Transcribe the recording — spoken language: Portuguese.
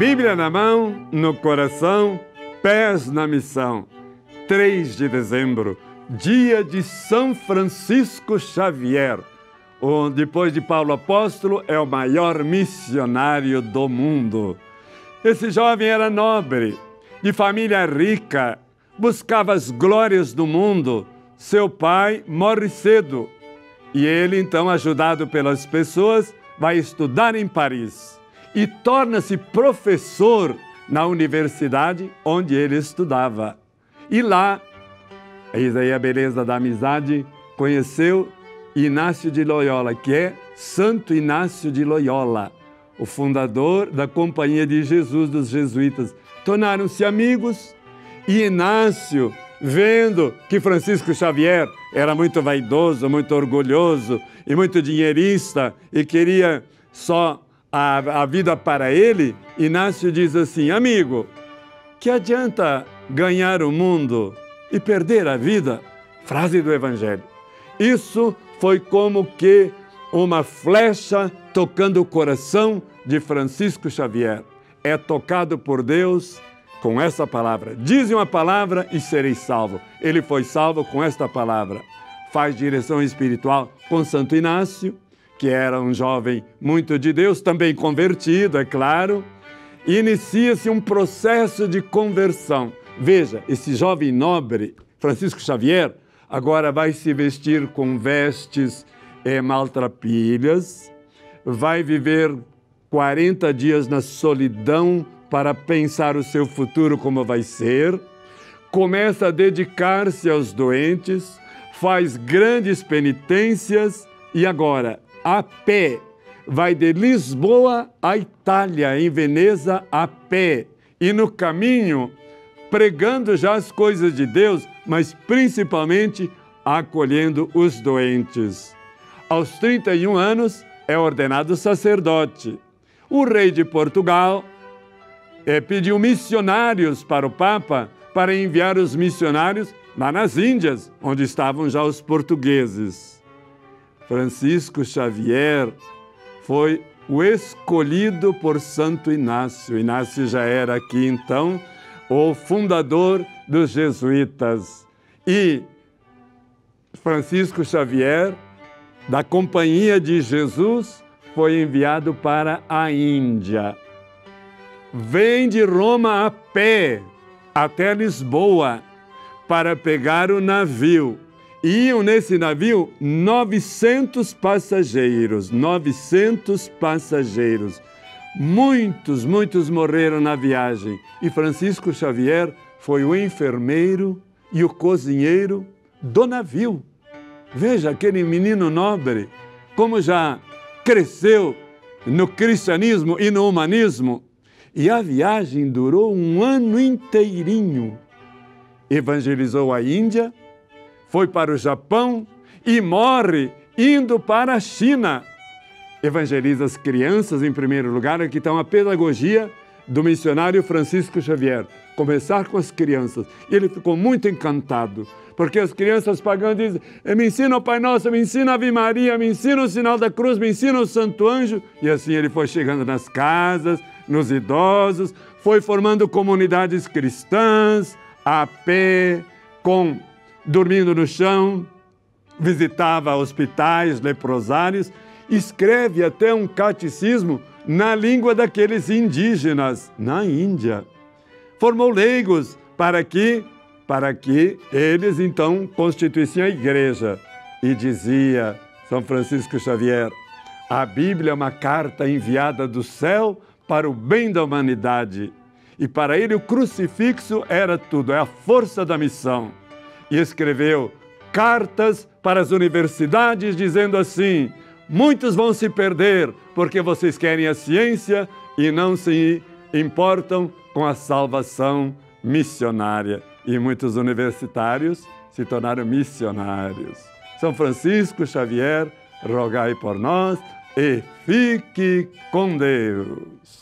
Bíblia na mão, no coração, pés na missão. 3 de dezembro, dia de São Francisco Xavier, onde depois de Paulo Apóstolo é o maior missionário do mundo. Esse jovem era nobre, de família rica, buscava as glórias do mundo. Seu pai morre cedo e ele, então, ajudado pelas pessoas, vai estudar em Paris e torna-se professor na universidade onde ele estudava. E lá, eis aí a beleza da amizade, conheceu Inácio de Loyola, que é Santo Inácio de Loyola, o fundador da Companhia de Jesus dos Jesuítas. Tornaram-se amigos e Inácio, vendo que Francisco Xavier era muito vaidoso, muito orgulhoso e muito dinheirista e queria só a vida para ele, Inácio diz assim: amigo, que adianta ganhar o mundo e perder a vida? Frase do Evangelho. Isso foi como que uma flecha tocando o coração de Francisco Xavier. É tocado por Deus com essa palavra. Dize uma palavra e serei salvo. Ele foi salvo com esta palavra. Faz direção espiritual com Santo Inácio, que era um jovem muito de Deus, também convertido, é claro. Inicia-se um processo de conversão. Veja, esse jovem nobre, Francisco Xavier, agora vai se vestir com vestes maltrapilhas, vai viver 40 dias na solidão para pensar o seu futuro como vai ser, começa a dedicar-se aos doentes, faz grandes penitências e agora, a pé, vai de Lisboa à Itália, em Veneza, a pé, e no caminho, pregando já as coisas de Deus, mas principalmente acolhendo os doentes. Aos 31 anos, é ordenado sacerdote. O rei de Portugal pediu missionários para o Papa, para enviar os missionários lá nas Índias, onde estavam já os portugueses. Francisco Xavier foi o escolhido por Santo Inácio. Inácio já era aqui, então, o fundador dos jesuítas. E Francisco Xavier, da Companhia de Jesus, foi enviado para a Índia. Vem de Roma a pé até Lisboa para pegar o navio. Iam nesse navio 900 passageiros, 900 passageiros. Muitos morreram na viagem. E Francisco Xavier foi o enfermeiro e o cozinheiro do navio. Veja, aquele menino nobre, como já cresceu no cristianismo e no humanismo. E a viagem durou um ano inteirinho. Evangelizou a Índia, foi para o Japão e morre indo para a China. Evangeliza as crianças em primeiro lugar. Aqui está uma pedagogia do missionário Francisco Xavier. Começar com as crianças. Ele ficou muito encantado, porque as crianças pagãs dizem: me ensina o Pai Nosso, me ensina a Ave Maria, me ensina o sinal da cruz, me ensina o Santo Anjo. E assim ele foi chegando nas casas, nos idosos, foi formando comunidades cristãs, a pé, dormindo no chão, visitava hospitais, leprosários, escreve até um catecismo na língua daqueles indígenas, na Índia. Formou leigos para que eles, então, constituíssem a igreja. E dizia São Francisco Xavier: a Bíblia é uma carta enviada do céu para o bem da humanidade. E para ele o crucifixo era tudo, é a força da missão. E escreveu cartas para as universidades dizendo assim: muitos vão se perder porque vocês querem a ciência e não se importam com a salvação missionária. E muitos universitários se tornaram missionários. São Francisco Xavier, rogai por nós e fique com Deus.